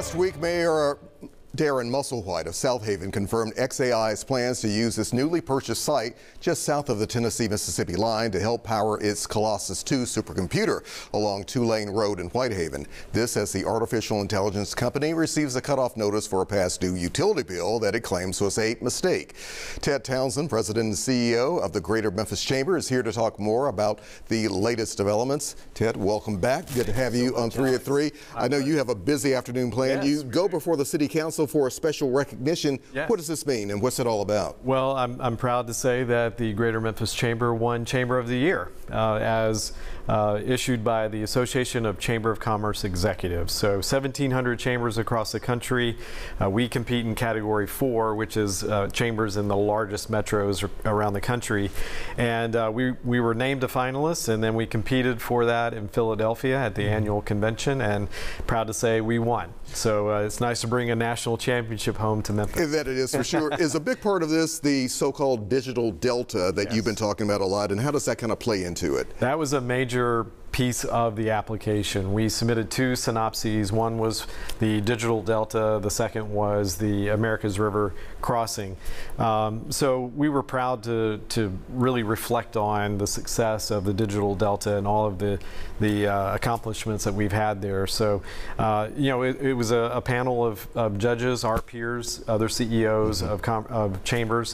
Last week, Mayor Darren Musselwhite of South Haven confirmed xAI's plans to use this newly purchased site just south of the Tennessee-Mississippi line to help power its Colossus 2 supercomputer along Two-Lane Road in Whitehaven. This as the artificial intelligence company receives a cutoff notice for a past due utility bill that it claims was a mistake. Ted Townsend, President and CEO of the Greater Memphis Chamber, is here to talk more about the latest developments. Ted, welcome back. Good to have you on 3 at 3. I know you have a busy afternoon planned. You go before the City Council for a special recognition. What does this mean and what's it all about? Well, I'm proud to say that the Greater Memphis Chamber won Chamber of the Year as issued by the Association of Chamber of Commerce Executives. So 1,700 chambers across the country. We compete in Category 4, which is chambers in the largest metros around the country. And we were named a finalist, and then we competed for that in Philadelphia at the annual convention, and proud to say we won. So it's nice to bring a national championship home to Memphis. That it is for sure. Is a big part of this the so-called digital delta that you've been talking about a lot, and how does that kind of play into it? That was a major piece of the application. We submitted 2 synopses. One was the digital delta, the second was the America's River crossing. So we were proud to really reflect on the success of the digital delta and all of the accomplishments that we've had there. So you know, it was a panel of judges, our peers, other CEOs of chambers,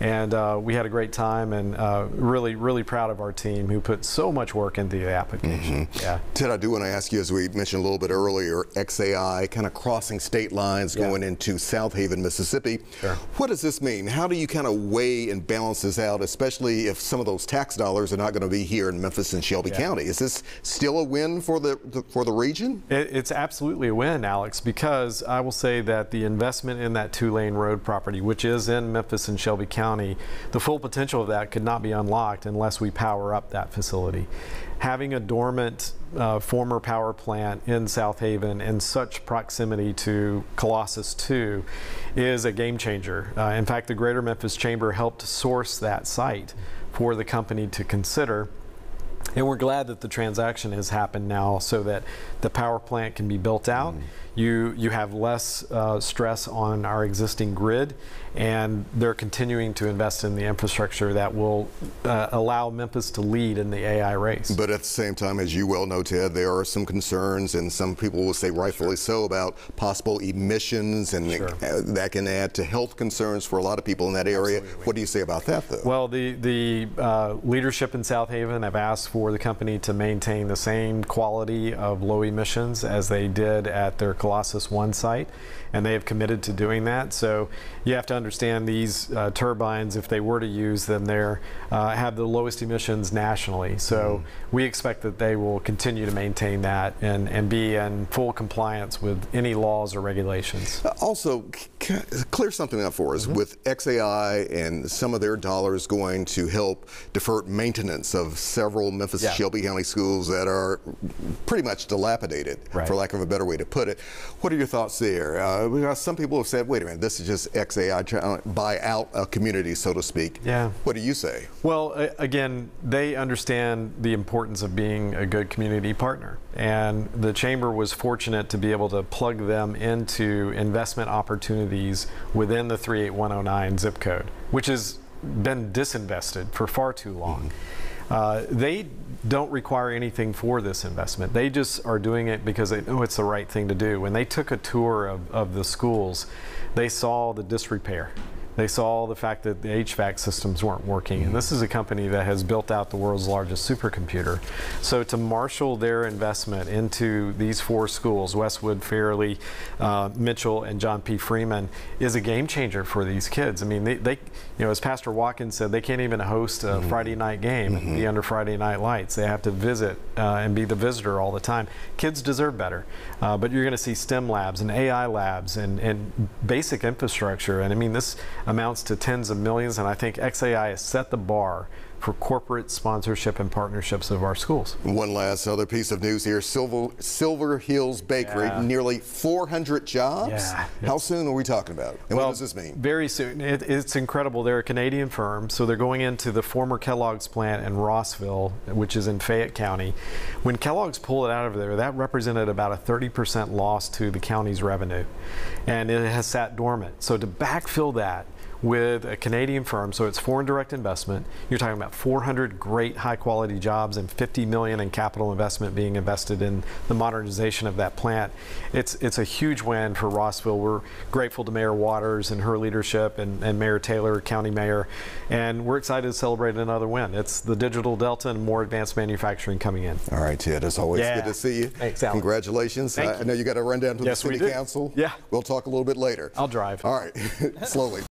and we had a great time, and really proud of our team who put so much work into the application. Ted, I do want to ask you, as we mentioned a little bit earlier, xAI kind of crossing state lines going into South Haven, Mississippi. What does this mean? How do you kind of weigh and balance this out, especially if some of those tax dollars are not going to be here in Memphis and Shelby County? Is this still a win for the region? It's absolutely a win, Alex, because I will say that the investment in that Two-Lane Road property, which is in Memphis and Shelby County, the full potential of that could not be unlocked unless we power up that facility. Having a dormant former power plant in South Haven in such proximity to Colossus 2 is a game changer. In fact, the Greater Memphis Chamber helped source that site for the company to consider. And we're glad that the transaction has happened now so that the power plant can be built out. You have less stress on our existing grid, and they're continuing to invest in the infrastructure that will allow Memphis to lead in the AI race. But at the same time, as you well know, Ted, there are some concerns, and some people will say rightfully so, about possible emissions, and that can add to health concerns for a lot of people in that area. What do you say about that, though? Well, the leadership in South Haven have asked for the company to maintain the same quality of low emissions as they did at their Colossus 1 site, and they have committed to doing that. So you have to understand these turbines, if they were to use them there, have the lowest emissions nationally. So we expect that they will continue to maintain that and be in full compliance with any laws or regulations. Also, clear something up for us. With xAI and some of their dollars going to help defer maintenance of several Memphis and Shelby County schools that are pretty much dilapidated, for lack of a better way to put it. What are your thoughts there? Some people have said, wait a minute, this is just xAI trying to buy out a community, so to speak. What do you say? Well, again, they understand the importance of being a good community partner. And the Chamber was fortunate to be able to plug them into investment opportunities within the 38109 zip code, which has been disinvested for far too long. They don't require anything for this investment. They just are doing it because they know it's the right thing to do. When they took a tour of the schools, they saw the disrepair. They saw the fact that the HVAC systems weren't working, and this is a company that has built out the world's largest supercomputer. So to marshal their investment into these 4 schools, Westwood, Fairley, Mitchell, and John P. Freeman, is a game changer for these kids. I mean, they you know, as Pastor Watkins said, they can't even host a Friday night game and be under Friday night lights. They have to visit and be the visitor all the time. Kids deserve better, but you're going to see STEM labs and AI labs and basic infrastructure. And I mean, this amounts to tens of millions, and I think xAI has set the bar for corporate sponsorship and partnerships of our schools. One last other piece of news here, Silver Hills Bakery, nearly 400 jobs? Yeah. How soon are we talking about? And Well, what does this mean? Very soon. It's incredible. They're a Canadian firm, so they're going into the former Kellogg's plant in Rossville, which is in Fayette County. When Kellogg's pulled it out of there, that represented about a 30% loss to the county's revenue, and it has sat dormant. So to backfill that with a Canadian firm, so it's foreign direct investment, you're talking about 400 great high quality jobs and $50 million in capital investment being invested in the modernization of that plant. It's a huge win for Rossville. We're grateful to Mayor Waters and her leadership, and Mayor Taylor, County Mayor, and we're excited to celebrate another win. It's the digital delta and more advanced manufacturing coming in. All right, Ted, as always, good to see you. Thanks, Alan. Congratulations. I know you got to run down to the City Council. Yeah. We'll talk a little bit later. I'll drive. All right, slowly.